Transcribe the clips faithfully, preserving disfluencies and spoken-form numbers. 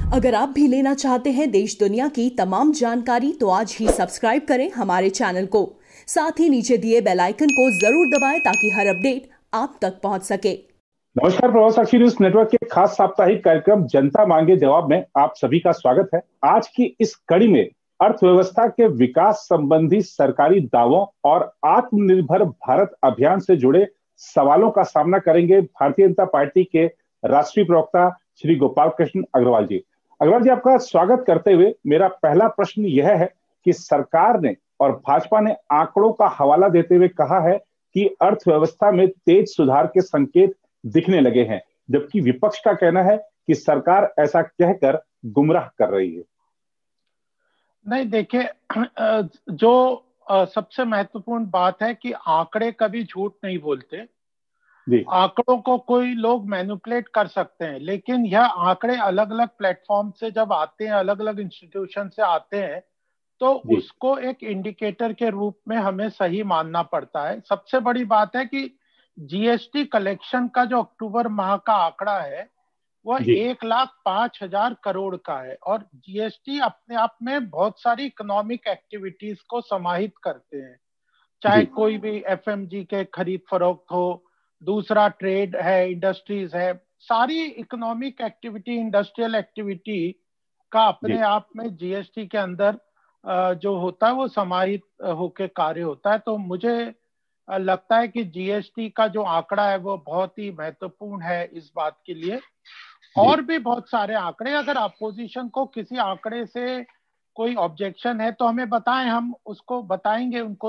अगर आप भी लेना चाहते हैं देश दुनिया की तमाम जानकारी तो आज ही सब्सक्राइब करें हमारे चैनल को। साथ ही नीचे दिए बेल आइकन को जरूर दबाएं ताकि हर अपडेट आप तक पहुंच सके। नमस्कार, प्रभाव साक्षी न्यूज नेटवर्क के खास साप्ताहिक कार्यक्रम जनता मांगे जवाब में आप सभी का स्वागत है। आज की इस कड़ी में अर्थव्यवस्था के विकास संबंधी सरकारी दावों और आत्मनिर्भर भारत अभियान से जुड़े सवालों का सामना करेंगे भारतीय जनता पार्टी के राष्ट्रीय प्रवक्ता श्री गोपाल कृष्ण अग्रवाल जी। अग्रवाल जी, आपका स्वागत करते हुए मेरा पहला प्रश्न यह है कि सरकार ने और भाजपा ने आंकड़ों का हवाला देते हुए कहा है कि अर्थव्यवस्था में तेज सुधार के संकेत दिखने लगे हैं, जबकि विपक्ष का कहना है कि सरकार ऐसा कहकर गुमराह कर रही है। नहीं, देखिए, जो सबसे महत्वपूर्ण बात है कि आंकड़े कभी झूठ नहीं बोलते। आंकड़ों को कोई लोग मैनिपुलेट कर सकते हैं, लेकिन यह आंकड़े अलग अलग प्लेटफॉर्म से जब आते हैं, अलग अलग इंस्टीट्यूशन से आते हैं, तो उसको एक इंडिकेटर के रूप में हमें सही मानना पड़ता है। सबसे बड़ी बात है कि जीएसटी कलेक्शन का जो अक्टूबर माह का आंकड़ा है वह एक लाख पांच हजार करोड़ का है, और जीएसटी अपने आप में बहुत सारी इकोनॉमिक एक्टिविटीज को समाहित करते हैं, चाहे कोई भी एफएमजी के खरीद फरोख्त हो, दूसरा ट्रेड है, इंडस्ट्रीज है, सारी इकोनॉमिक एक्टिविटी, इंडस्ट्रियल एक्टिविटी का अपने आप में जीएसटी के अंदर जो होता है वो समाहित होकर कार्य होता है। तो मुझे लगता है कि जीएसटी का जो आंकड़ा है वो बहुत ही महत्वपूर्ण है इस बात के लिए। और भी बहुत सारे आंकड़े, अगर अपोजिशन को किसी आंकड़े से कोई ऑब्जेक्शन है तो हमें बताएं, हम उसको बताएंगे उनको।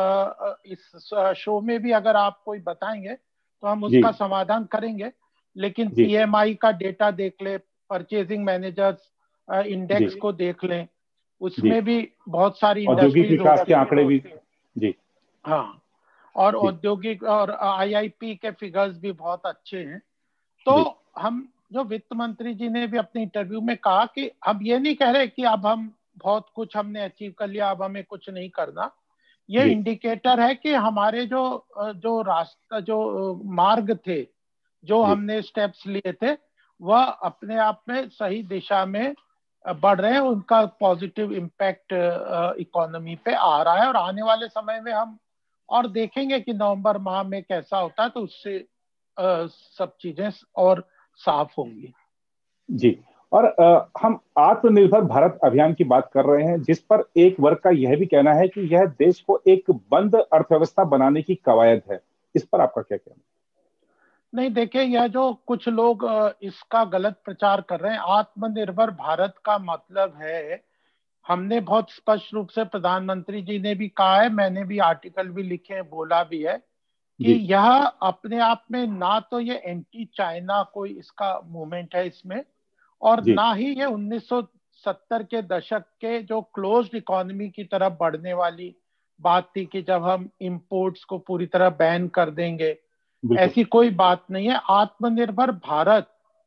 इस शो में भी अगर आप कोई बताएंगे तो हम उसका समाधान करेंगे। लेकिन पीएमआई का डेटा देख ले, परचेजिंग मैनेजर्स इंडेक्स को देख लें, उसमें भी बहुत सारी औद्योगिक विकास के आंकड़े भी जी हाँ, और औद्योगिक और आईआईपी के फिगर्स भी बहुत अच्छे हैं। तो हम, जो वित्त मंत्री जी ने भी अपने इंटरव्यू में कहा कि अब ये नहीं कह रहे कि अब हम बहुत कुछ हमने अचीव कर लिया, अब हमें कुछ नहीं करना। ये इंडिकेटर है कि हमारे जो जो रास्ता, जो मार्ग थे, जो हमने स्टेप्स लिए थे, वह अपने आप में सही दिशा में बढ़ रहे हैं। उनका पॉजिटिव इम्पैक्ट इकोनॉमी पे आ रहा है, और आने वाले समय में हम और देखेंगे कि नवंबर माह में कैसा होता है, तो उससे आ, सब चीजें और साफ होंगी। जी, और आ, हम आत्मनिर्भर भारत अभियान की बात कर रहे हैं, जिस पर एक वर्ग का यह भी कहना है कि यह देश को एक बंद अर्थव्यवस्था बनाने की कवायद है। इस पर आपका क्या कहना है? नहीं, देखिए, यह जो कुछ लोग इसका गलत प्रचार कर रहे हैं, आत्मनिर्भर भारत का मतलब है, हमने बहुत स्पष्ट रूप से, प्रधानमंत्री जी ने भी कहा है, मैंने भी आर्टिकल भी लिखे हैं, बोला भी है कि यह अपने आप में ना तो ये एंटी चाइना कोई इसका मूवमेंट है इसमें, और ना ही ये उन्नीस सौ सत्तर के दशक के जो क्लोज्ड इकोनॉमी की तरफ बढ़ने वाली बात थी कि जब हम इंपोर्ट्स को पूरी तरह बैन कर देंगे, ऐसी कोई बात नहीं है। आत्मनिर्भर भारत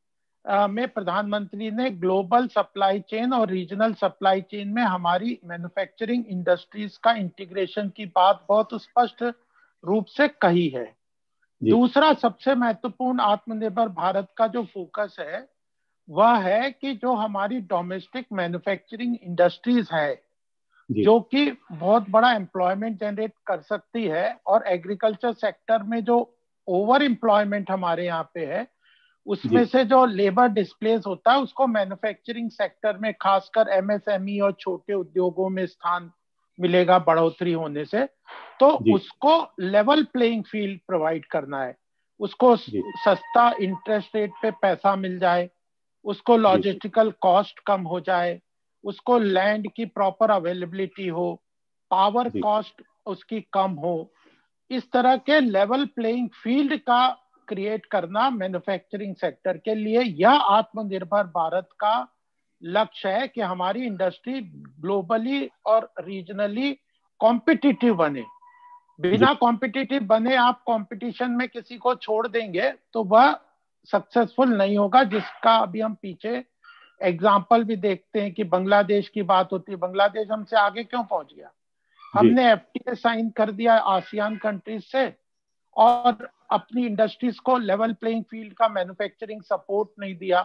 में प्रधानमंत्री ने ग्लोबल सप्लाई चेन और रीजनल सप्लाई चेन में हमारी मैन्युफैक्चरिंग इंडस्ट्रीज का इंटीग्रेशन की बात बहुत स्पष्ट रूप से कही है। दूसरा सबसे महत्वपूर्ण आत्मनिर्भर भारत का जो फोकस है वह है कि जो हमारी डोमेस्टिक मैन्युफैक्चरिंग इंडस्ट्रीज है, जो कि बहुत बड़ा एम्प्लॉयमेंट जनरेट कर सकती है, और एग्रीकल्चर सेक्टर में जो ओवर एम्प्लॉयमेंट हमारे यहाँ पे है, उसमें से जो लेबर डिस्प्लेस होता है उसको मैन्युफैक्चरिंग सेक्टर में, खासकर एमएसएमई और छोटे उद्योगों में स्थान मिलेगा बढ़ोतरी होने से। तो उसको लेवल प्लेइंग फील्ड प्रोवाइड करना है, उसको सस्ता इंटरेस्ट रेट पे पैसा मिल जाए, उसको लॉजिस्टिकल कॉस्ट कम हो जाए, उसको लैंड की प्रॉपर अवेलेबिलिटी हो, पावर कॉस्ट उसकी कम हो। इस तरह के लेवल प्लेइंग फील्ड का क्रिएट करना मैन्युफैक्चरिंग सेक्टर के लिए, यह आत्मनिर्भर भारत का लक्ष्य है कि हमारी इंडस्ट्री ग्लोबली और रीजनली कॉम्पिटिटिव बने। बिना कॉम्पिटिटिव बने आप कंपटीशन में किसी को छोड़ देंगे तो वह सक्सेसफुल नहीं होगा, जिसका अभी हम पीछे एग्जाम्पल भी देखते हैं कि बांग्लादेश की बात होती है। बांग्लादेश हमसे आगे क्यों पहुंच गया? हमने एफटीए साइन कर दिया आसियान कंट्रीज से, और अपनी इंडस्ट्रीज को लेवल प्लेइंग फील्ड का मैन्युफैक्चरिंग सपोर्ट नहीं दिया,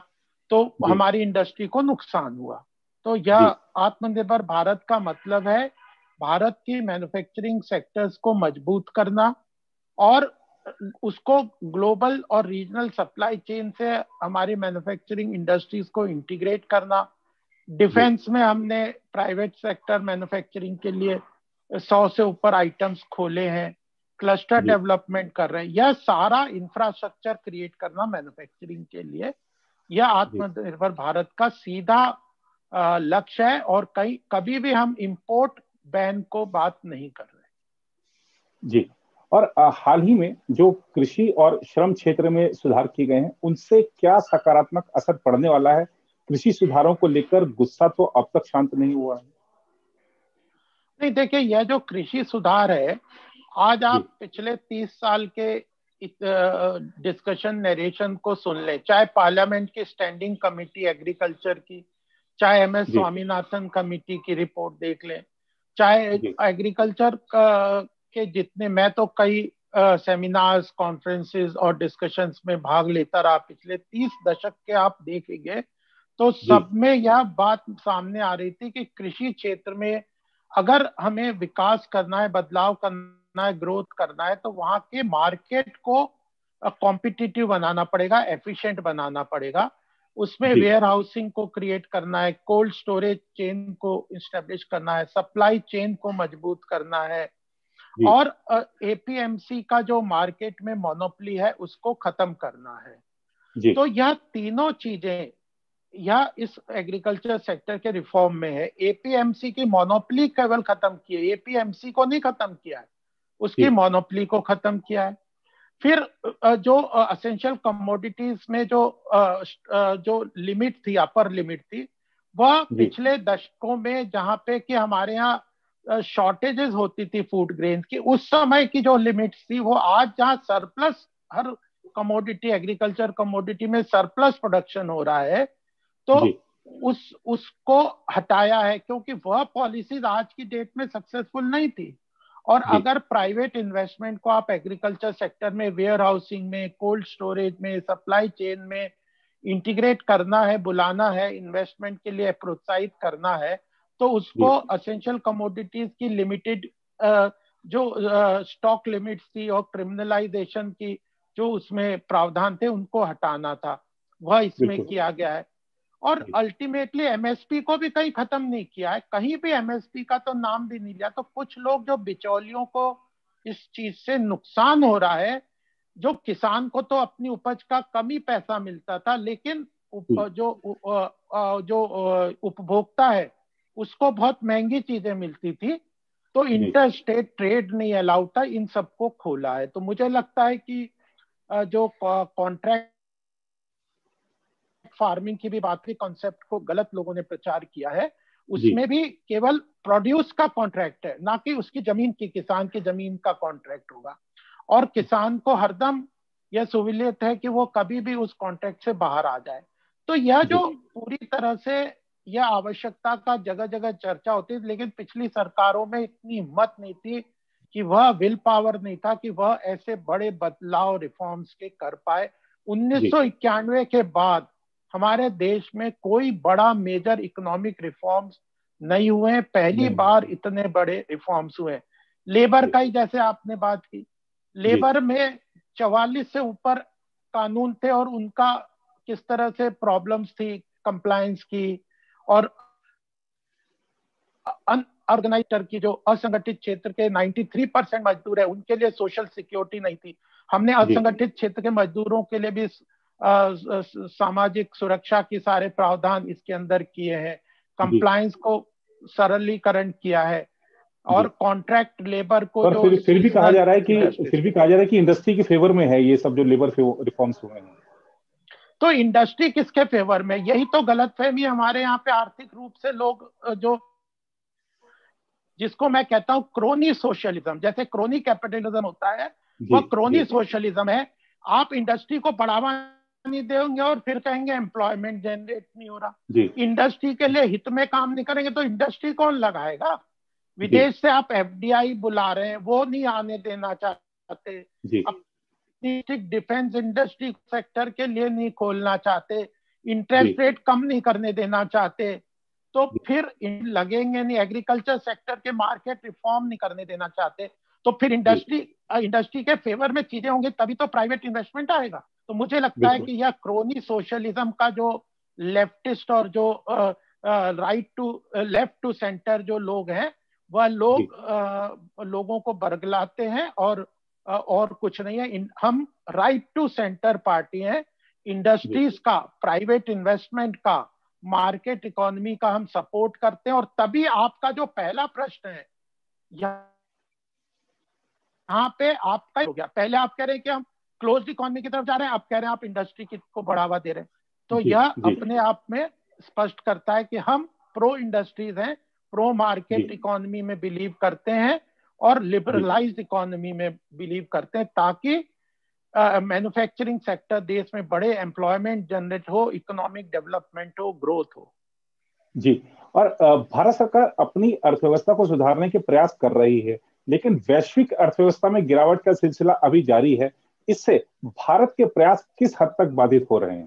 तो हमारी इंडस्ट्री को नुकसान हुआ। तो यह आत्मनिर्भर भारत का मतलब है भारत की मैन्युफैक्चरिंग सेक्टर्स को मजबूत करना और उसको ग्लोबल और रीजनल सप्लाई चेन से हमारी मैन्युफैक्चरिंग इंडस्ट्रीज को इंटीग्रेट करना। डिफेंस में हमने प्राइवेट सेक्टर मैन्युफैक्चरिंग के लिए सौ से ऊपर आइटम्स खोले हैं, क्लस्टर डेवलपमेंट कर रहे हैं। यह सारा इंफ्रास्ट्रक्चर क्रिएट करना मैन्युफैक्चरिंग के लिए, यह आत्मनिर्भर भारत का सीधा लक्ष्य है। और कहीं कभी भी हम इंपोर्ट बैन को बात नहीं कर रहे। जी, और आ, हाल ही में जो कृषि और श्रम क्षेत्र में सुधार किए गए हैं, उनसे क्या सकारात्मक असर पड़ने वाला है? कृषि सुधारों को लेकर गुस्सा तो अब तक शांत नहीं हुआ है। नहीं, देखिए, यह जो कृषि सुधार है, आज आप पिछले तीस साल के डिस्कशन नरेशन को सुन ले, चाहे पार्लियामेंट की स्टैंडिंग कमेटी एग्रीकल्चर की, चाहे एम एस स्वामीनाथन कमेटी की रिपोर्ट देख लें, चाहे एग्रीकल्चर के जितने, मैं तो कई सेमिनार्स, कॉन्फ्रेंसेस और डिस्कशंस में भाग लेता रहा पिछले तीस दशक के, आप देखेंगे तो सब में यह बात सामने आ रही थी कि कृषि क्षेत्र में अगर हमें विकास करना है, बदलाव करना है, ग्रोथ करना है, तो वहां के मार्केट को कॉम्पिटिटिव बनाना पड़ेगा, एफिशिएंट बनाना पड़ेगा। उसमें वेयर हाउसिंग को क्रिएट करना है, कोल्ड स्टोरेज चेन को इस्टेब्लिश करना है, सप्लाई चेन को मजबूत करना है, और ए पी एम सी का जो मार्केट में मोनोपोली है उसको खत्म करना है। तो यह तीनों चीजें या इस एग्रीकल्चर सेक्टर के रिफॉर्म में है। ए पी एम सी की मोनोपोली केवल खत्म की है, ए पी एम सी को नहीं खत्म किया है, उसकी मोनोपोली को खत्म किया है। फिर जो असेंशियल कमोडिटीज में जो जो लिमिट थी, अपर लिमिट थी, वह पिछले दशकों में जहां पे कि हमारे यहाँ शॉर्टेजेस होती थी फूड ग्रेन की, उस समय की जो लिमिट्स थी, वो आज जहां सरप्लस, हर कमोडिटी, एग्रीकल्चर कमोडिटी में सरप्लस प्रोडक्शन हो रहा है, तो उस उसको हटाया है, क्योंकि वह पॉलिसीज आज की डेट में सक्सेसफुल नहीं थी। और अगर प्राइवेट इन्वेस्टमेंट को आप एग्रीकल्चर सेक्टर में, वेयर हाउसिंग में, कोल्ड स्टोरेज में, सप्लाई चेन में इंटीग्रेट करना है, बुलाना है, इन्वेस्टमेंट के लिए प्रोत्साहित करना है, तो उसको असेंशियल कमोडिटीज की लिमिटेड जो स्टॉक लिमिट्स थी और क्रिमिनलाइजेशन की जो उसमें प्रावधान थे, उनको हटाना था। वह इसमें किया गया है। और अल्टीमेटली एम एस पी को भी कहीं खत्म नहीं किया है, कहीं भी एम एस पी का तो नाम भी नहीं लिया। तो कुछ लोग, जो बिचौलियों को इस चीज से नुकसान हो रहा है, जो किसान को तो अपनी उपज का कम ही पैसा मिलता था, लेकिन उप, जो जो उपभोक्ता है उसको बहुत महंगी चीजें मिलती थी, तो इंटर स्टेट ट्रेड नहीं अलाउड था, इन सबको खोला है। तो मुझे लगता है कि जो कॉन्ट्रैक्ट फार्मिंग की भी बात की, कॉन्सेप्ट को गलत लोगों ने प्रचार किया है, उसमें भी केवल प्रोड्यूस का कॉन्ट्रैक्ट है, ना कि उसकी जमीन की, किसान की जमीन का कॉन्ट्रैक्ट होगा। और किसान को हरदम यह सहूलियत है कि वो कभी भी उस कॉन्ट्रैक्ट से बाहर आ जाए। तो यह जो पूरी तरह से यह आवश्यकता का जगह जगह चर्चा होती है, लेकिन पिछली सरकारों में इतनी हिम्मत नहीं थी कि वह विल पावर नहीं था कि वह ऐसे बड़े बदलाव रिफॉर्म्स के कर पाए। उन्नीस सौ इक्यानवे के बाद हमारे देश में कोई बड़ा मेजर इकोनॉमिक रिफॉर्म्स नहीं हुए, पहली बार इतने बड़े रिफॉर्म्स हुए। लेबर का ही जैसे आपने बात की, लेबर में चवालीस से ऊपर कानून थे और उनका किस तरह से प्रॉब्लम्स थी कंप्लायंस की, और अनऑर्गेनाइज्ड की जो असंगठित क्षेत्र के तिरानवे परसेंट मजदूर है, उनके लिए सोशल सिक्योरिटी नहीं थी। हमने असंगठित क्षेत्र के मजदूरों के लिए भी सामाजिक सुरक्षा की सारे प्रावधान इसके अंदर किए हैं, कंप्लायंस को सरलीकरण किया है, और कॉन्ट्रैक्ट लेबर को पर जो फिर, फिर भी कहा जा रहा है कि फिर भी कहा जा रहा है कि इंडस्ट्री के फेवर में है ये सब जो लेबर रिफॉर्म्स हुए हैं। तो इंडस्ट्री किसके फेवर में? यही तो गलतफहमी हमारे यहाँ पे आर्थिक रूप से लोग, जो जिसको मैं कहता हूँ क्रोनी सोशलिज्म, जैसे क्रोनी कैपिटलिज्म होता है, वह क्रोनी सोशलिज्म है। आप इंडस्ट्री को बढ़ावा नहीं देंगे और फिर कहेंगे एम्प्लॉयमेंट जनरेट नहीं हो रहा। इंडस्ट्री के लिए हित में काम नहीं करेंगे तो इंडस्ट्री कौन लगाएगा? विदेश से आप एफ डी आई बुला रहे हैं, वो नहीं आने देना चाहते। अपनी डिफेंस इंडस्ट्री सेक्टर के लिए नहीं खोलना चाहते। इंटरेस्ट रेट कम नहीं करने देना चाहते, तो फिर लगेंगे नहीं, एग्रीकल्चर सेक्टर के मार्केट रिफॉर्म नहीं करने देना चाहते, तो फिर इंडस्ट्री इंडस्ट्री के फेवर में चीजें होंगी, तभी तो प्राइवेट इन्वेस्टमेंट आएगा। तो मुझे लगता है कि यह क्रोनी सोशलिज्म का जो लेफ्टिस्ट और जो right to left to centre जो लोग हैं, वह लोग uh, लोगों को बरगलाते हैं, और uh, और कुछ नहीं है। हम राइट टू सेंटर पार्टी हैं, इंडस्ट्रीज का, प्राइवेट इन्वेस्टमेंट का, मार्केट इकोनॉमी का हम सपोर्ट करते हैं। और तभी आपका जो पहला प्रश्न है यहाँ पे आपका हो गया, पहले आप कह रहे हैं कि हम क्लोज्ड इकोनॉमी की तरफ जा रहे हैं, आप कह रहे हैं आप इंडस्ट्री को बढ़ावा दे रहे हैं, तो यह अपने आप में स्पष्ट करता है कि हम प्रो इंडस्ट्रीज हैं, प्रो मार्केट इकोनॉमी में बिलीव करते हैं और लिबरलाइज्ड इकोनॉमी में बिलीव करते हैं, ताकि मैन्युफैक्चरिंग uh, सेक्टर देश में बड़े, एम्प्लॉयमेंट जनरेट हो, इकोनॉमिक डेवलपमेंट हो, ग्रोथ हो। जी, और भारत सरकार अपनी अर्थव्यवस्था को सुधारने के प्रयास कर रही है, लेकिन वैश्विक अर्थव्यवस्था में गिरावट का सिलसिला अभी जारी है। इससे भारत के प्रयास किस हद तक बाधित हो रहे हैं?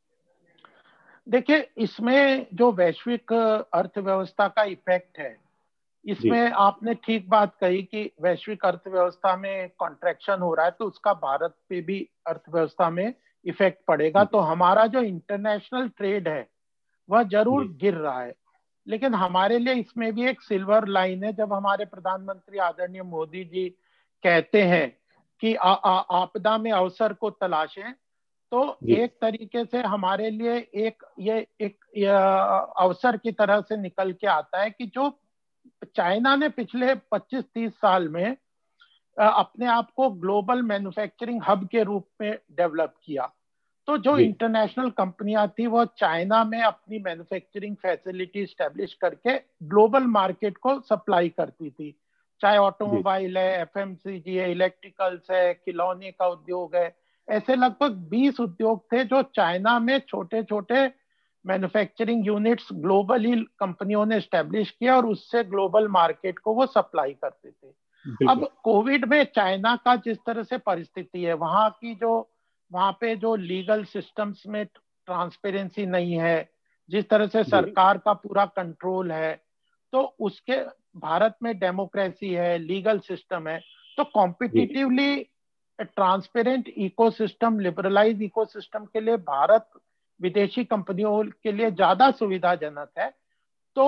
देखिए, इसमें जो वैश्विक अर्थव्यवस्था का इफेक्ट है, इसमें आपने ठीक बात कही कि वैश्विक अर्थव्यवस्था में कॉन्ट्रैक्शन हो रहा है, तो उसका भारत पे भी अर्थव्यवस्था में इफेक्ट पड़ेगा। तो हमारा जो इंटरनेशनल ट्रेड है वह जरूर गिर रहा है, लेकिन हमारे लिए इसमें भी एक सिल्वर लाइन है। जब हमारे प्रधानमंत्री आदरणीय मोदी जी कहते हैं कि आ, आ, आपदा में अवसर को तलाशें, तो एक तरीके से हमारे लिए एक ये एक ये अवसर की तरह से निकल के आता है कि जो चाइना ने पिछले पच्चीस तीस साल में अपने आप को ग्लोबल मैन्युफैक्चरिंग हब के रूप में डेवलप किया, तो जो इंटरनेशनल कंपनियां थी वो चाइना में अपनी मैन्युफैक्चरिंग फैसिलिटी स्टैब्लिश करके ग्लोबल मार्केट को सप्लाई करती थी, चाहे ऑटोमोबाइल है, एफएमसीजी है, इलेक्ट्रिकल्स है, खिलौने का उद्योग है। ऐसे लगभग बीस उद्योग थे जो चाइना में छोटे छोटे मैन्युफैक्चरिंग यूनिट्स ग्लोबली कंपनियों ने स्टैब्लिश किया और उससे ग्लोबल मार्केट को वो सप्लाई करते थे। अब कोविड में चाइना का जिस तरह से परिस्थिति है, वहां की जो वहां पे जो लीगल सिस्टम्स में ट्रांसपेरेंसी नहीं है, जिस तरह से सरकार का पूरा कंट्रोल है, तो उसके भारत में डेमोक्रेसी है, लीगल सिस्टम है, तो competitively transparent ecosystem, liberalise ecosystem के लिए भारत विदेशी कंपनियों के लिए ज्यादा सुविधाजनक है। तो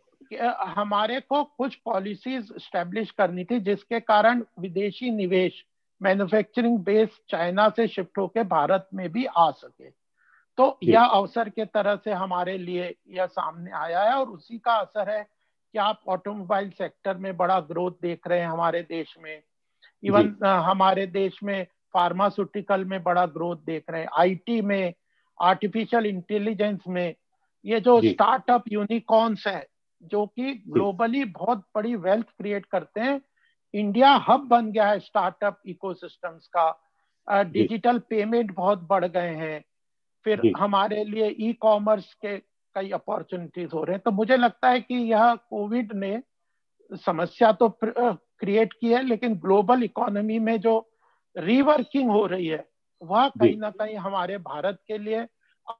हमारे को कुछ पॉलिसीज स्टैब्लिश करनी थी जिसके कारण विदेशी निवेश मैन्युफैक्चरिंग बेस चाइना से शिफ्ट होकर भारत में भी आ सके। तो यह अवसर के तरह से हमारे लिए यह सामने आया है, और उसी का असर है कि आप ऑटोमोबाइल सेक्टर में बड़ा ग्रोथ देख रहे हैं हमारे देश में, इवन हमारे देश में फार्मास्यूटिकल में बड़ा ग्रोथ देख रहे हैं, आईटी में, आर्टिफिशियल इंटेलिजेंस में। ये जो स्टार्टअप यूनिकॉर्न्स है जो कि ग्लोबली बहुत बड़ी वेल्थ क्रिएट करते हैं, इंडिया हब बन गया है स्टार्टअप इकोसिस्टम्स का। डिजिटल पेमेंट बहुत बढ़ गए हैं, फिर हमारे लिए ई कॉमर्स के कई अपॉर्चुनिटीज हो रहे हैं। तो मुझे लगता है कि यह कोविड ने समस्या तो क्रिएट की है, लेकिन ग्लोबल इकोनॉमी में जो रीवर्किंग हो रही है वह कहीं ना कहीं हमारे भारत के लिए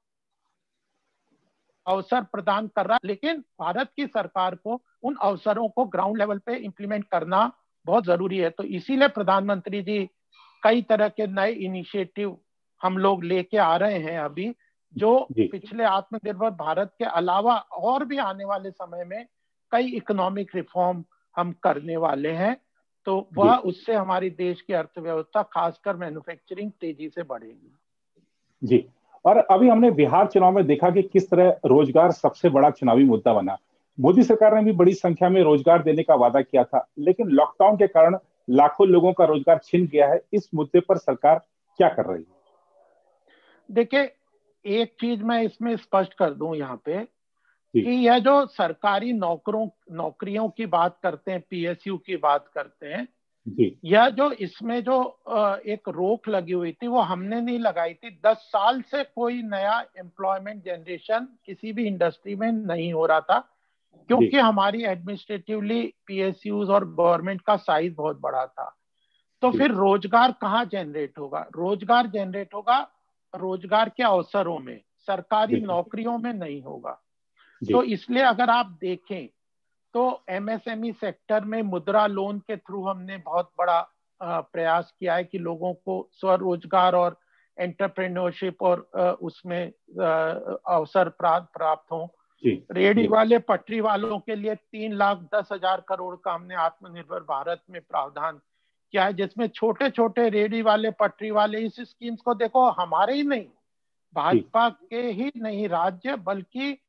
अवसर प्रदान कर रहा है। लेकिन भारत की सरकार को उन अवसरों को ग्राउंड लेवल पे इंप्लीमेंट करना बहुत जरूरी है। तो इसीलिए प्रधानमंत्री जी कई तरह के नए इनिशिएटिव हम लोग लेके आ रहे हैं अभी, जो पिछले आत्मनिर्भर भारत के अलावा और भी आने वाले समय में कई इकोनॉमिक रिफॉर्म हम करने वाले हैं। तो वह उससे हमारी देश की अर्थव्यवस्था खासकर मैन्युफैक्चरिंग तेजी से बढ़ेगी। जी, और अभी हमने बिहार चुनाव में देखा कि किस तरह रोजगार सबसे बड़ा चुनावी मुद्दा बना। मोदी सरकार ने भी बड़ी संख्या में रोजगार देने का वादा किया था, लेकिन लॉकडाउन के कारण लाखों लोगों का रोजगार छिन गया है। इस मुद्दे पर सरकार क्या कर रही है? देखिए, एक चीज मैं इसमें स्पष्ट कर दूं यहाँ पे कि यह जो सरकारी नौकरों नौकरियों की बात करते हैं, पीएसयू की बात करते हैं, यह जो इसमें जो एक रोक लगी हुई थी वो हमने नहीं लगाई थी। दस साल से कोई नया एम्प्लॉयमेंट जनरेशन किसी भी इंडस्ट्री में नहीं हो रहा था, क्योंकि हमारी एडमिनिस्ट्रेटिवली पीएसयूज और गवर्नमेंट का साइज बहुत बड़ा था। तो फिर रोजगार कहाँ जनरेट होगा? रोजगार जनरेट होगा रोजगार के अवसरों में, सरकारी नौकरियों में नहीं होगा। तो इसलिए अगर आप देखें तो एमएसएमई सेक्टर में मुद्रा लोन के थ्रू हमने बहुत बड़ा प्रयास किया है कि लोगों को स्वरोजगार और एंटरप्रेन्योरशिप और उसमें अवसर प्राप्त हो। रेहड़ी वाले पटरी वालों के लिए तीन लाख दस हजार करोड़ का हमने आत्मनिर्भर भारत में प्रावधान किया है, जिसमें छोटे छोटे रेहड़ी वाले पटरी वाले इस स्कीम्स को देखो, हमारे ही नहीं, भाजपा के ही नहीं राज्य बल्कि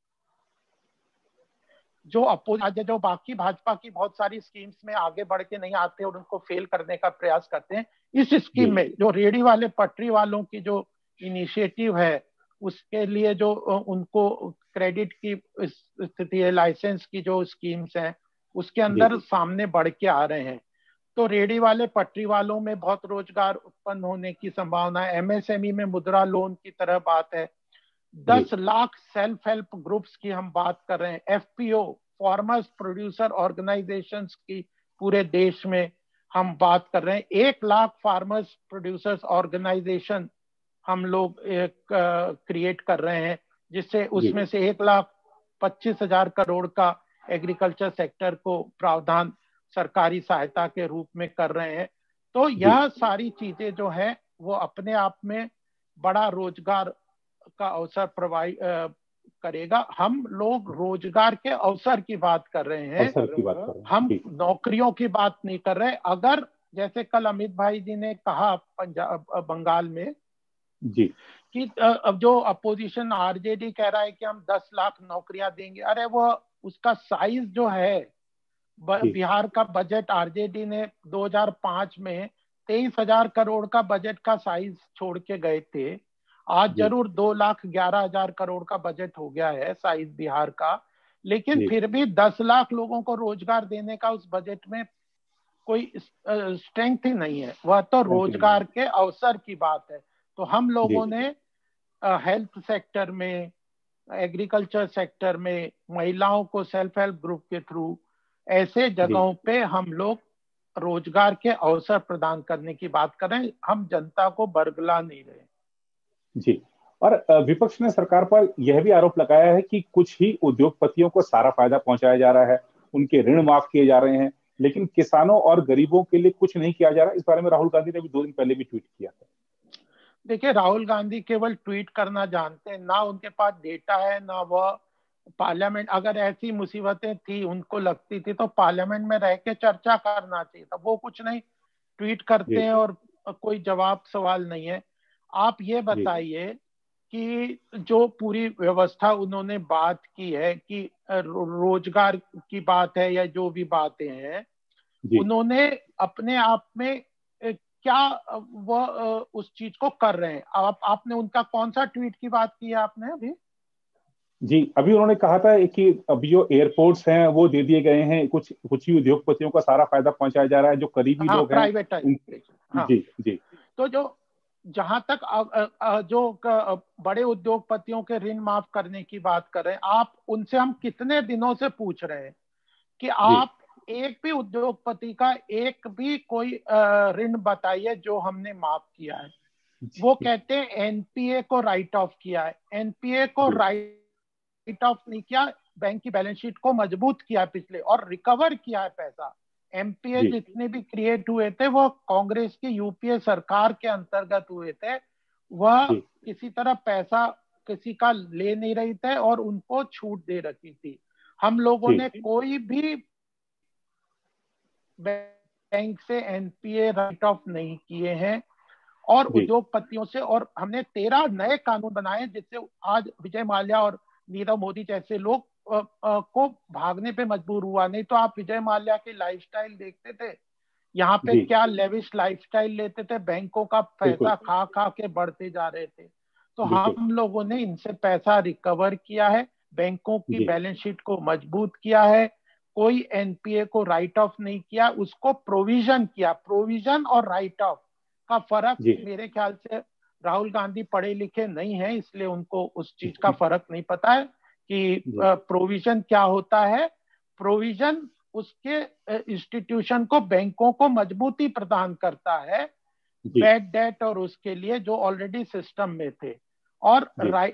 जो अपोजिशन जो बाकी भाजपा की बहुत सारी स्कीम्स में आगे बढ़ के नहीं आते और उनको फेल करने का प्रयास करते हैं, इस स्कीम में जो रेहड़ी वाले पटरी वालों की जो इनिशिएटिव है उसके लिए जो उनको क्रेडिट की स्थिति है, लाइसेंस की जो स्कीम्स हैं उसके अंदर सामने बढ़ के आ रहे हैं। तो रेहड़ी वाले पटरी वालों में बहुत रोजगार उत्पन्न होने की संभावना है। एमएसएमई में मुद्रा लोन की तरह बात है। दस लाख सेल्फ हेल्प ग्रुप्स की हम बात कर रहे हैं। एफपीओ फार्मर्स प्रोड्यूसर ऑर्गेनाइजेशंस की पूरे देश में हम बात कर रहे हैं। एक लाख फार्मर्स प्रोड्यूसर्स ऑर्गेनाइजेशन हम लोग एक क्रिएट कर रहे हैं, जिससे उसमें से एक लाख पच्चीस हजार करोड़ का एग्रीकल्चर सेक्टर को प्रावधान सरकारी सहायता के रूप में कर रहे हैं। तो यह सारी चीजें जो है वो अपने आप में बड़ा रोजगार का अवसर प्रोवाइड करेगा। हम लोग रोजगार के अवसर की बात कर रहे हैं, अवसर की बात कर रहे हैं, हम नौकरियों की बात नहीं कर रहे। अगर जैसे कल अमित भाई जी ने कहा पंजाब बंगाल में जी कि अब जो अपोजिशन आरजेडी कह रहा है कि हम दस लाख नौकरियां देंगे, अरे वो उसका साइज जो है, बिहार का बजट आरजेडी ने दो हज़ार पाँच में तेईस हजार करोड़ का बजट का साइज छोड़ के गए थे। आज जरूर दो लाख ग्यारह हजार करोड़ का बजट हो गया है साइज बिहार का, लेकिन फिर भी दस लाख लोगों को रोजगार देने का उस बजट में कोई स्ट्रेंथ ही नहीं है। वह तो रोजगार के अवसर की बात है। तो हम लोगों ने हेल्थ सेक्टर में, एग्रीकल्चर सेक्टर में महिलाओं को सेल्फ हेल्प ग्रुप के थ्रू ऐसे जगहों पे हम लोग रोजगार के अवसर प्रदान करने की बात कर रहे हैं। हम जनता को बरगला नहीं रहे जी। और विपक्ष ने सरकार पर यह भी आरोप लगाया है कि कुछ ही उद्योगपतियों को सारा फायदा पहुंचाया जा रहा है, उनके ऋण माफ किए जा रहे हैं, लेकिन किसानों और गरीबों के लिए कुछ नहीं किया जा रहा। इस बारे में राहुल गांधी ने भी दो दिन पहले भी ट्वीट किया था। देखिए, राहुल गांधी केवल ट्वीट करना जानते हैं, ना उनके पास डेटा है, ना वह पार्लियामेंट, अगर ऐसी मुसीबतें थी उनको लगती थी तो पार्लियामेंट में रह के चर्चा करना चाहिए था। वो कुछ नहीं, ट्वीट करते हैं और कोई जवाब सवाल नहीं है। आप ये बताइए कि जो पूरी व्यवस्था उन्होंने बात की है कि रोजगार की बात है या जो भी बातें हैं, उन्होंने अपने आप में क्या वह उस चीज को कर रहे हैं? आप आपने उनका कौन सा ट्वीट की बात की है आपने अभी? जी, अभी उन्होंने कहा था कि अभी जो एयरपोर्ट्स हैं वो दे दिए गए हैं, कुछ कुछ ही उद्योगपतियों का सारा फायदा पहुंचाया जा रहा है, जो करीबी हाँ, लोग हैं। हाँ, जी जी। तो जो जहां तक जो बड़े उद्योगपतियों के ऋण माफ करने की बात कर रहे हैं, आप उनसे हम कितने दिनों से पूछ रहे हैं कि आप एक भी उद्योगपति का एक भी कोई ऋण बताइए जो हमने माफ किया है। वो कहते हैं एनपीए को राइट ऑफ किया है। एनपीए को राइट ऑफ नहीं किया, बैंक की बैलेंस शीट को मजबूत किया पिछले, और रिकवर किया है पैसा। एमपीए जितने भी क्रिएट हुए थे वो कांग्रेस की यूपीए सरकार के अंतर्गत हुए थे। वह किसी तरह पैसा किसी का ले नहीं रही थे और उनको छूट दे रखी थी। हम लोगों ने कोई भी बैंक से एनपीए राइट ऑफ नहीं किए हैं और उद्योगपतियों से, और हमने तेरह नए कानून बनाए जिससे आज विजय माल्या और नीरव मोदी जैसे लोग आ, आ, को भागने पे मजबूर हुआ। नहीं तो आप विजय माल्या की लाइफस्टाइल देखते थे, यहाँ पे क्या लेविश लाइफस्टाइल लेते थे, बैंकों का पैसा खा खा के बढ़ते जा रहे थे। तो हम लोगों ने इनसे पैसा रिकवर किया है, बैंकों की बैलेंस शीट को मजबूत किया है, कोई एनपीए को राइट ऑफ नहीं किया, उसको प्रोविजन किया। प्रोविजन और राइट ऑफ का फर्क मेरे ख्याल से राहुल गांधी पढ़े लिखे नहीं है, इसलिए उनको उस चीज का फर्क नहीं पता है कि प्रोविजन क्या होता है। प्रोविजन उसके इंस्टीट्यूशन को, बैंकों को मजबूती प्रदान करता है बैड डेट और उसके लिए जो ऑलरेडी सिस्टम में थे, और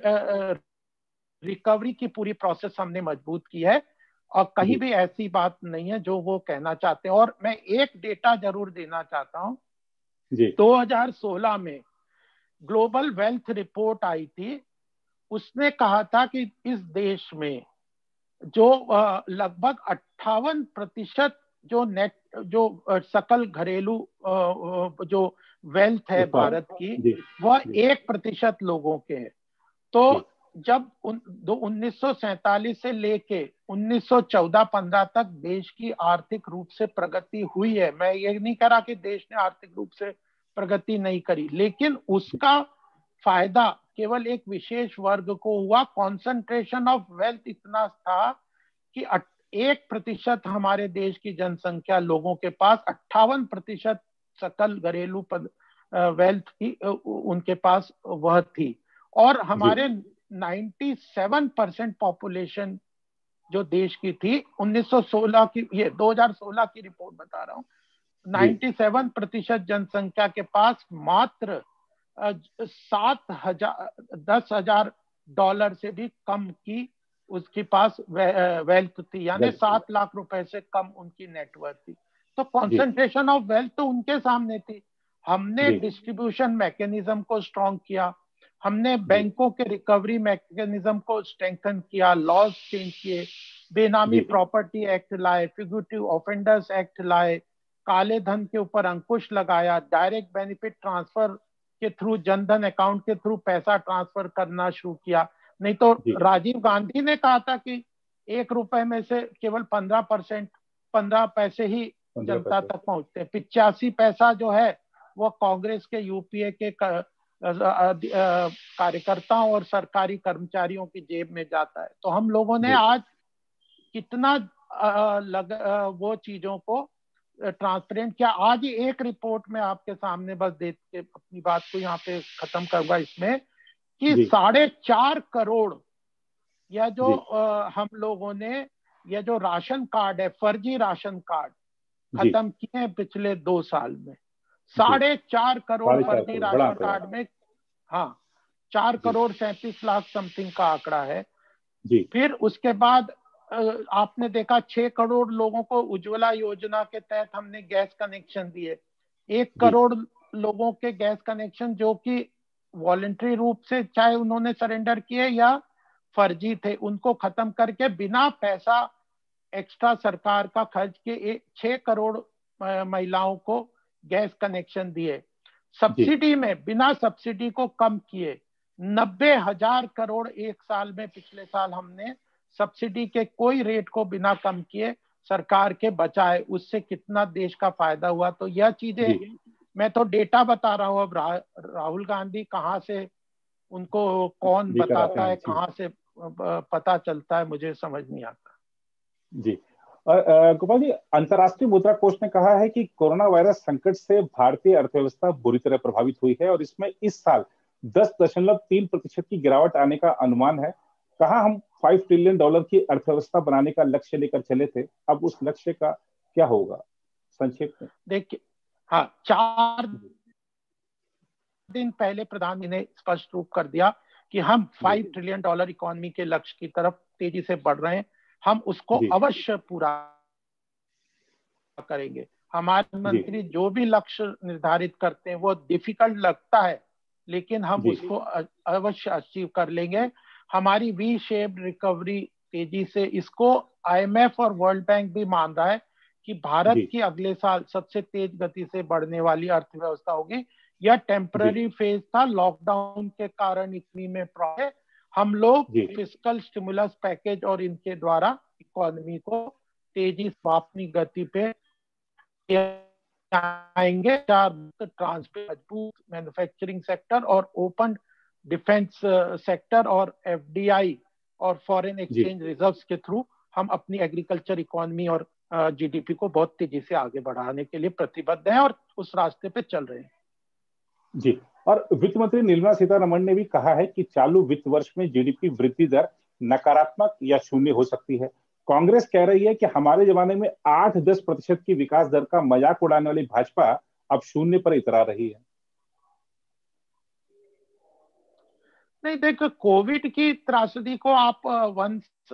रिकवरी की पूरी प्रोसेस हमने मजबूत की है और कहीं भी ऐसी बात नहीं है जो वो कहना चाहते हैं। और मैं एक डेटा जरूर देना चाहता हूं, दो हज़ार सोलह में ग्लोबल वेल्थ रिपोर्ट आई थी, उसने कहा था कि इस देश में जो लगभग अट्ठावन प्रतिशत जो नेट जो सकल घरेलू जो वेल्थ है भारत की, वह एक प्रतिशत लोगों के है। तो जब उन, उन्नीस सौ सैतालीस से लेके उन्नीस सौ चौदह पंद्रह तक देश की आर्थिक रूप से प्रगति हुई है। मैं ये नहीं कह रहा कि देश ने आर्थिक रूप से प्रगति नहीं करी, लेकिन उसका फायदा केवल एक विशेष वर्ग को हुआ। कॉन्सेंट्रेशन ऑफ वेल्थ इतना था कि एक प्रतिशत हमारे देश की जनसंख्या लोगों के पास अट्ठावन प्रतिशत सकल घरेलू वेल्थ की उनके पास वह थी। और हमारे सत्तानवे परसेंट पॉपुलेशन जो देश की थी उन्नीस सौ सोलह की, ये दो हज़ार सोलह की रिपोर्ट बता रहा हूं, सत्तानवे प्रतिशत जनसंख्या के पास मात्र सात हजार दस हजार डॉलर से भी कम की उसके पास वे, वेल्थ थी, यानी सात लाख रुपए से कम उनकी नेटवर्थ थी। तो कॉन्सेंट्रेशन ऑफ वेल्थ तो उनके सामने थी। हमने डिस्ट्रीब्यूशन मैकेनिज्म को स्ट्रॉन्ग किया, हमने बैंकों के रिकवरी मैकेनिज्म को स्ट्रेंथन किया, लॉज चेंज किए, बेनामी प्रॉपर्टी एक्ट लाए, फ्यूगिटिव ऑफेंडर्स एक्ट लाए, काले धन के ऊपर अंकुश लगाया, डायरेक्ट बेनिफिट ट्रांसफर के थ्रू जनधन अकाउंट के थ्रू पैसा ट्रांसफर करना शुरू किया। नहीं तो राजीव गांधी ने कहा था कि एक रुपए में से केवल पंद्रह परसेंट पंद्रह पैसे ही जनता तक पहुंचते, पिचासी पैसा जो है वो कांग्रेस के यूपीए के कार्यकर्ताओं और सरकारी कर्मचारियों की जेब में जाता है। तो हम लोगों ने आज कितना लग वो चीजों को ट्रांसपेरेंट किया। आज एक रिपोर्ट में आपके सामने बस देख के अपनी बात को यहाँ पे खत्म करूंगा इसमें कि साढ़े चार करोड़ या जो आ, हम लोगों ने ये जो राशन कार्ड है, फर्जी राशन कार्ड खत्म किए हैं पिछले दो साल में। साढ़े चार करोड़ फर्जी राशन कार्ड में, हाँ, चार करोड़ सैंतीस लाख समथिंग का आंकड़ा है। फिर उसके बाद आपने देखा छह करोड़ लोगों को उज्ज्वला योजना के तहत हमने गैस कनेक्शन दिए। एक करोड़ लोगों के गैस कनेक्शन जो कि वॉलंटरी रूप से चाहे उन्होंने सरेंडर किए या फर्जी थे, उनको खत्म करके बिना पैसा एक्स्ट्रा सरकार का खर्च के छह करोड़ महिलाओं को गैस कनेक्शन दिए। सब्सिडी में बिना सब्सिडी को कम किए, नब्बे हजार करोड़ एक साल में, पिछले साल हमने सब्सिडी के कोई रेट को बिना कम किए सरकार के बचाए। उससे कितना देश का फायदा हुआ। तो यह चीजें मैं तो डेटा बता रहा हूँ। अब रा, राहुल गांधी कहाँ से, उनको कौन बताता है, कहाँ से पता चलता है, मुझे समझ नहीं आता। जी गोपाल जी, अंतर्राष्ट्रीय मुद्रा कोष ने कहा है कि कोरोना वायरस संकट से भारतीय अर्थव्यवस्था बुरी तरह प्रभावित हुई है और इसमें इस साल दस दशमलव तीन प्रतिशत की गिरावट आने का अनुमान है। कहा हम पाँच ट्रिलियन डॉलर की अर्थव्यवस्था बनाने का लक्ष्य लेकर चले थे, अब उस लक्ष्य का क्या होगा, संक्षेप में? देखिए, हाँ, चार दिन पहले प्रधानमंत्री ने स्पष्ट रूप कर दिया कि हम पाँच ट्रिलियन डॉलर इकोनॉमी के लक्ष्य की तरफ तेजी से बढ़ रहे हैं। हम उसको अवश्य पूरा करेंगे। हमारे मंत्री जो भी लक्ष्य निर्धारित करते हैं वो डिफिकल्ट लगता है, लेकिन हम उसको अवश्य अचीव कर लेंगे। हमारी वी शेप्ड रिकवरी तेजी से, इसको आईएमएफ और वर्ल्ड बैंक भी मान रहा है कि भारत की अगले साल सबसे तेज गति से बढ़ने वाली अर्थव्यवस्था होगी। यह टेम्पररी फेज था, लॉकडाउन के कारण इतनी में प्रॉब्लम। हम लोग फिस्कल स्टिमुलस पैकेज और इनके द्वारा इकोनॉमी को तेजी से अपनी गति पे आएंगे। ट्रांसपोर्ट, मजबूत मैन्युफैक्चरिंग सेक्टर और ओपन डिफेंस सेक्टर और एफडीआई और फॉरेन एक्सचेंज रिजर्व्स के थ्रू हम अपनी एग्रीकल्चर इकोनॉमी और जीडीपी को बहुत तेजी से आगे बढ़ाने के लिए प्रतिबद्ध हैं और उस रास्ते पे चल रहे हैं। जी, और वित्त मंत्री निर्मला सीतारमण ने भी कहा है कि चालू वित्त वर्ष में जीडीपी वृद्धि दर नकारात्मक या शून्य हो सकती है। कांग्रेस कह रही है कि हमारे जमाने में आठ दस प्रतिशत की विकास दर का मजाक उड़ाने वाली भाजपा अब शून्य पर इतरा रही है। नहीं देखो, कोविड की त्रासदी को आप वंश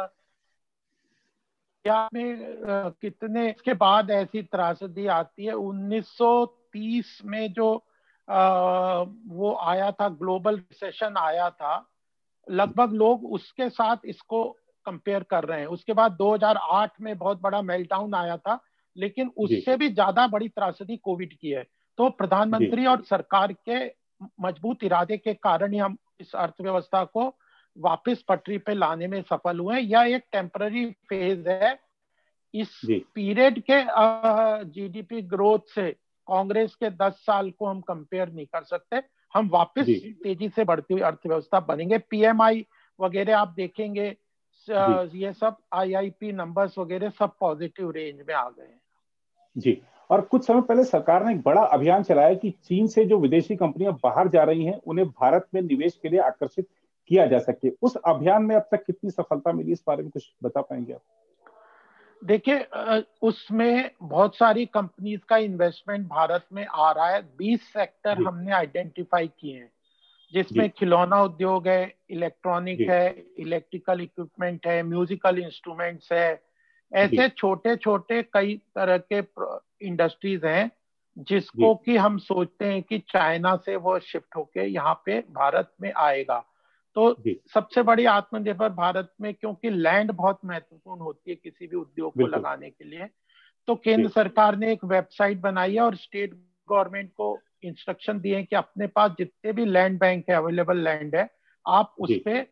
या में अ, कितने इसके बाद ऐसी त्रासदी आती है। उन्नीस सौ तीस में जो आ, वो आया था, ग्लोबल रिसेशन आया था, लगभग लोग उसके साथ इसको कंपेयर कर रहे हैं। उसके बाद दो हज़ार आठ में बहुत बड़ा मेल्टडाउन आया था, लेकिन जी उससे भी ज्यादा बड़ी त्रासदी कोविड की है। तो जी प्रधानमंत्री और सरकार के मजबूत इरादे के कारण ही हम इस अर्थव्यवस्था को वापस पटरी पे लाने में सफल हुए हैं। यह एक टेम्पररी फेज है। इस जी पीरियड के जीडीपी ग्रोथ से कांग्रेस के दस साल को हम कंपेयर नहीं कर सकते। हम वापस जी तेजी से बढ़ती हुई अर्थव्यवस्था बनेंगे। पीएमआई वगैरह आप देखेंगे, जी ये सब आईआईपी नंबर्स वगैरह सब पॉजिटिव रेंज में आ गए हैं। जी। और कुछ समय पहले सरकार ने एक बड़ा अभियान चलाया कि चीन से जो विदेशी कंपनियां बाहर जा रही हैं उन्हें भारत में निवेश के लिए आकर्षित किया जा सके। उस अभियान में अब तक कितनी सफलता मिली, इस बारे में कुछ बता पाएंगे आप? देखिए, उसमें बहुत सारी कंपनीज का इन्वेस्टमेंट भारत में आ रहा है। बीस सेक्टर जी हमने आइडेंटिफाई किए हैं, जिसमें जी खिलौना उद्योग है, इलेक्ट्रॉनिक जी है, इलेक्ट्रिकल इक्विपमेंट है, म्यूजिकल इंस्ट्रूमेंट्स है। जी ऐसे छोटे छोटे कई तरह के इंडस्ट्रीज हैं जी जिसको कि हम सोचते हैं कि चाइना से वो शिफ्ट होके यहाँ पे भारत में आएगा। तो जी सबसे बड़ी आत्मनिर्भर भारत में, क्योंकि लैंड बहुत महत्वपूर्ण होती है किसी भी उद्योग को बिल्कुल। लगाने के लिए, तो केंद्र जी सरकार ने एक वेबसाइट बनाई है और स्टेट गवर्नमेंट को इंस्ट्रक्शन दिए हैं कि अपने पास जितने भी लैंड बैंक है, अवेलेबल लैंड है, आप उस जी पे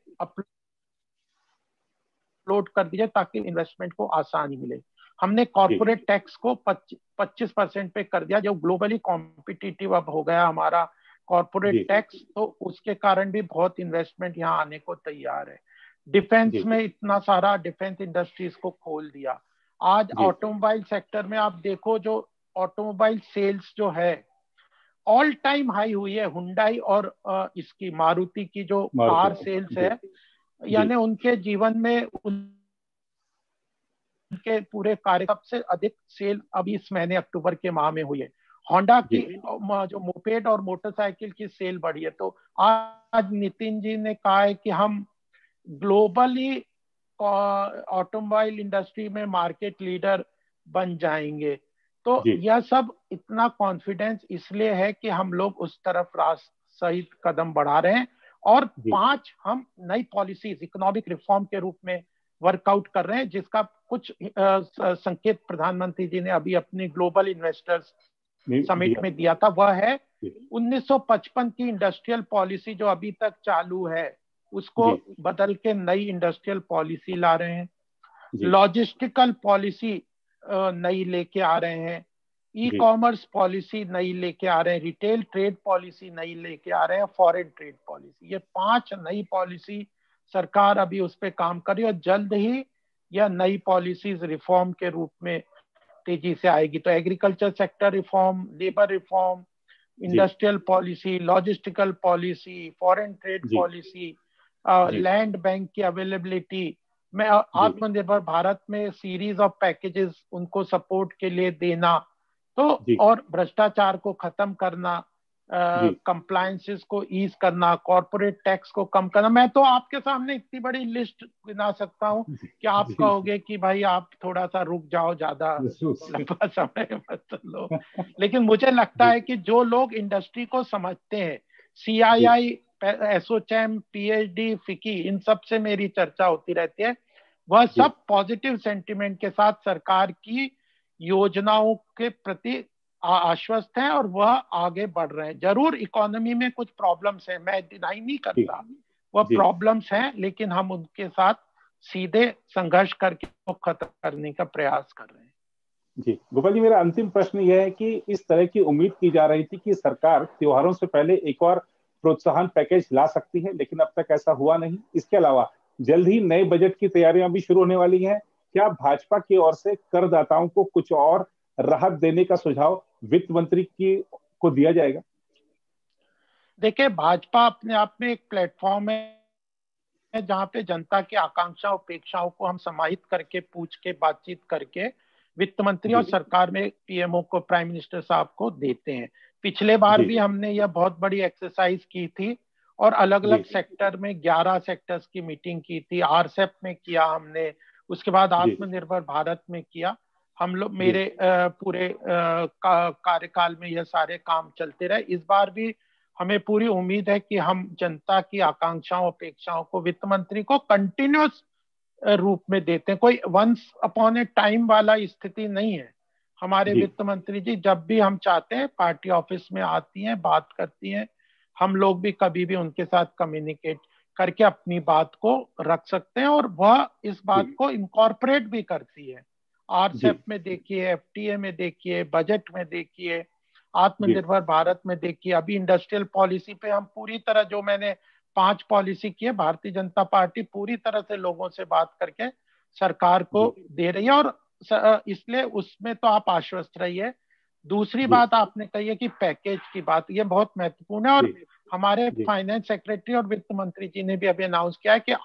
अपलोड कर दीजिए ताकि इन्वेस्टमेंट को आसानी मिले। हमने जी कॉर्पोरेट टैक्स को पच्चीस परसेंट पे कर दिया, जो ग्लोबली कॉम्पिटिटिव अब हो गया हमारा कॉर्पोरेट जी टैक्स। तो उसके कारण भी बहुत इन्वेस्टमेंट यहाँ आने को तैयार है। डिफेंस जी में इतना सारा डिफेंस इंडस्ट्रीज को खोल दिया। आज जी ऑटोमोबाइल सेक्टर में आप देखो, जो ऑटोमोबाइल सेल्स जो है ऑल टाइम हाई हुई है। हुंडई और अ, इसकी मारुति की जो मारुति कार की। सेल्स जी है, जी यानी उनके जीवन में उनके पूरे कार्य सबसे अधिक सेल अभी इस महीने अक्टूबर के माह में हुई है। होंडा की जी अ, जो मोपेड और मोटरसाइकिल की सेल बढ़ी है। तो आज नितिन जी ने कहा है कि हम ग्लोबली ऑटोमोबाइल इंडस्ट्री में मार्केट लीडर बन जाएंगे। तो जी यह सब इतना कॉन्फिडेंस इसलिए है कि हम लोग उस तरफ रास सहित कदम बढ़ा रहे हैं। और जी पांच हम नई पॉलिसीज इकोनॉमिक रिफॉर्म के रूप में वर्कआउट कर रहे हैं, जिसका कुछ अ, संकेत प्रधानमंत्री जी ने अभी अपने ग्लोबल इन्वेस्टर्स नहीं समिट दिया। में दिया था। वह है जी उन्नीस सौ पचपन की इंडस्ट्रियल पॉलिसी जो अभी तक चालू है, उसको जी बदल के नई इंडस्ट्रियल पॉलिसी ला रहे हैं। जी लॉजिस्टिकल पॉलिसी नई लेके आ रहे हैं। ई जी कॉमर्स पॉलिसी नई लेके आ रहे हैं। रिटेल ट्रेड पॉलिसी नई लेके आ रहे हैं। फॉरेन ट्रेड पॉलिसी, ये पांच नई पॉलिसी सरकार अभी उस पर काम कर रही है और जल्द ही यह नई पॉलिसीज रिफॉर्म के रूप में तेजी से आएगी। तो agriculture sector reform, labour reform, जी industrial policy, logistical policy, foreign trade जी पॉलिसी, जी लैंड बैंक की अवेलेबिलिटी में, जी आत्मनिर्भर भारत में सीरीज ऑफ पैकेजेस उनको सपोर्ट के लिए देना, तो जी और भ्रष्टाचार को खत्म करना, जी कंप्लायंसेस को ईज करना, कॉर्पोरेट टैक्स को कम करना। मैं तो आपके सामने इतनी बड़ी लिस्ट गिना सकता हूं कि आप जी कहोगे कि भाई आप थोड़ा सा रुक जाओ, ज्यादा लंबा समय मत लो। लेकिन मुझे लगता जी है कि जो लोग इंडस्ट्री को समझते हैं, जी सीआईआई, एसोचैम, पीएचडी, फिकी, इन सब से मेरी चर्चा होती रहती है, वह जी सब पॉजिटिव सेंटिमेंट के साथ सरकार की योजनाओं के प्रति आश्वस्त हैं और वह आगे बढ़ रहे हैं। जरूर इकोनॉमी में कुछ प्रॉब्लम्स हैं, मैं डिनाई नहीं जी करता, वह जी प्रॉब्लम्स हैं, लेकिन हम उनके साथ सीधे संघर्ष करके खत्म करने का प्रयास कर रहे हैं। जी गोपाल जी, मेरा अंतिम प्रश्न यह है कि इस तरह की उम्मीद की जा रही थी कि सरकार त्योहारों से पहले एक और प्रोत्साहन पैकेज ला सकती है, लेकिन अब तक ऐसा हुआ नहीं। इसके अलावा जल्द ही नए बजट की तैयारियां भी शुरू होने वाली हैं। क्या भाजपा की ओर से करदाताओं को कुछ और राहत देने का सुझाव वित्त मंत्री की को दिया जाएगा? देखिए, भाजपा अपने आप में एक प्लेटफॉर्म है जहां पे जनता की आकांक्षा अपेक्षाओं को हम समाहित करके, पूछ के, बातचीत करके वित्त मंत्री और जी सरकार में पीएमओ को, प्राइम मिनिस्टर साहब को देते हैं। पिछले बार जी भी हमने यह बहुत बड़ी एक्सरसाइज की थी। और अलग अलग सेक्टर में ग्यारह सेक्टर्स की मीटिंग की थी, आरसेप में किया हमने, उसके बाद आत्मनिर्भर भारत में किया। हम लोग मेरे पूरे कार्यकाल में ये सारे काम चलते रहे। इस बार भी हमें पूरी उम्मीद है कि हम जनता की आकांक्षाओं अपेक्षाओं को वित्त मंत्री को कंटिन्यूस रूप में देते हैं। कोई वंस अपॉन ए टाइम वाला स्थिति नहीं है। हमारे वित्त मंत्री जी जब भी हम चाहते हैं पार्टी ऑफिस में आती हैं, बात करती हैं। हम लोग भी कभी भी उनके साथ कम्युनिकेट करके अपनी बात को रख सकते हैं और वह इस बात को इनकॉर्पोरेट भी करती है। आरसेप में देखिए, एफटीए में देखिए, बजट में देखिए, आत्मनिर्भर भारत में देखिए, अभी इंडस्ट्रियल पॉलिसी पे हम पूरी तरह, जो मैंने पांच पॉलिसी की है, भारतीय जनता पार्टी पूरी तरह से लोगों से बात करके सरकार को दे रही है और इसलिए उसमें तो आप आश्वस्त रहिए। दूसरी बात आपने कही है कि पैकेज की बात, ये बहुत महत्वपूर्ण है और हमारे फाइनेंस सेक्रेटरी और वित्त मंत्री जी ने भी अभी अनाउंस किया है कि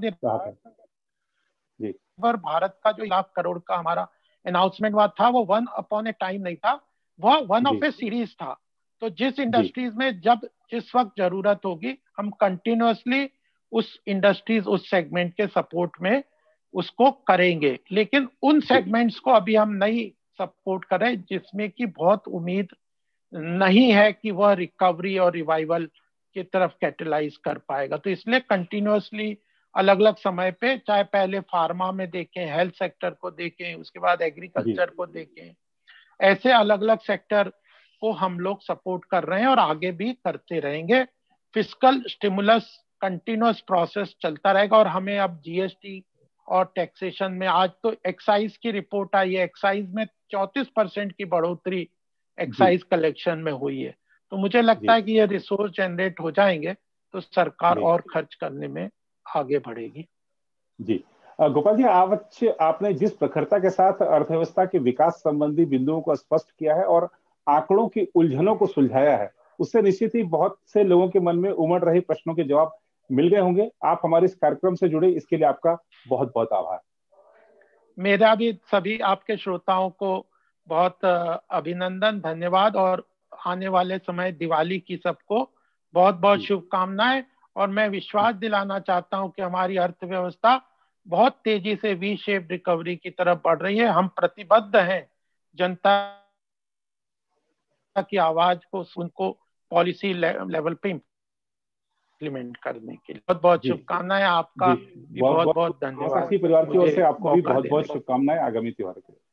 आत्मनिर्भर भारत का जो लाख करोड़ का हमारा अनाउंसमेंट हुआ था, वो वन अपॉन ए टाइम नहीं था, वह वन ऑफ ए सीरीज था। तो जिस इंडस्ट्रीज में जब जिस वक्त जरूरत होगी, हम कंटिन्यूअसली उस इंडस्ट्रीज उस सेगमेंट के सपोर्ट में उसको करेंगे। लेकिन उन सेगमेंट्स को अभी हम नहीं सपोर्ट कर रहे जिसमें कि बहुत उम्मीद नहीं है कि वह रिकवरी और रिवाइवल की तरफ कैटेलाइज कर पाएगा। तो इसलिए कंटिन्यूअसली अलग अलग समय पे, चाहे पहले फार्मा में देखें, हेल्थ सेक्टर को देखें, उसके बाद एग्रीकल्चर को देखें, ऐसे अलग अलग सेक्टर को हम लोग सपोर्ट कर रहे हैं और आगे भी करते रहेंगे। फिस्कल स्टिमुलस कंटिन्यूअस प्रोसेस चलता रहेगा और हमें अब जीएसटी और टैक्सेशन में, आज तो एक्साइज की रिपोर्ट आई है, एक्साइज में चौंतीस परसेंट की बढ़ोतरी एक्साइज कलेक्शन में हुई है। तो मुझे लगता है कि ये रिसोर्स जनरेट हो जाएंगे तो सरकार और खर्च करने में आगे बढ़ेगी। जी गोपाल जी, आप आपने जिस प्रखरता के साथ अर्थव्यवस्था के विकास संबंधी बिंदुओं को स्पष्ट किया है और आंकड़ों की उलझनों को सुलझाया है, उससे निश्चित ही बहुत से लोगों के मन में उमड़ रहे प्रश्नों के जवाब मिल गए होंगे। आप हमारे इस कार्यक्रम से जुड़े, इसके लिए आपका बहुत बहुत आभार। मेरा भी सभी आपके श्रोताओं को बहुत अभिनंदन, धन्यवाद और आने वाले समय दिवाली की सबको बहुत बहुत शुभकामनाएं। और मैं विश्वास दिलाना चाहता हूं कि हमारी अर्थव्यवस्था बहुत तेजी से वी शेप रिकवरी की तरफ बढ़ रही है। हम प्रतिबद्ध हैं जनता की आवाज को, उनको पॉलिसी लेवल पे इम्प्लीमेंट करने के लिए बहुत बहुत शुभकामनाएं। आपका भी बहुत बहुत धन्यवाद। परिवार की ओर से आपको भी बहुत बहुत शुभकामनाएं आगामी त्योहार के लिए।